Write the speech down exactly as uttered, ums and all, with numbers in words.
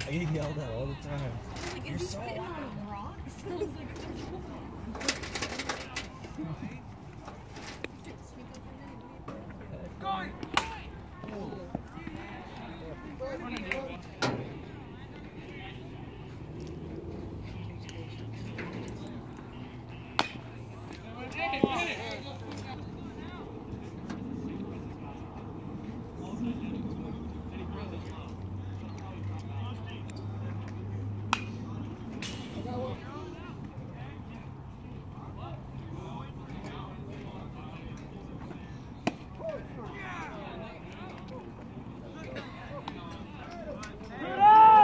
I get yelled at all the time. Like, You're is he so sitting loud. on rocks? I was like, Going! Oh.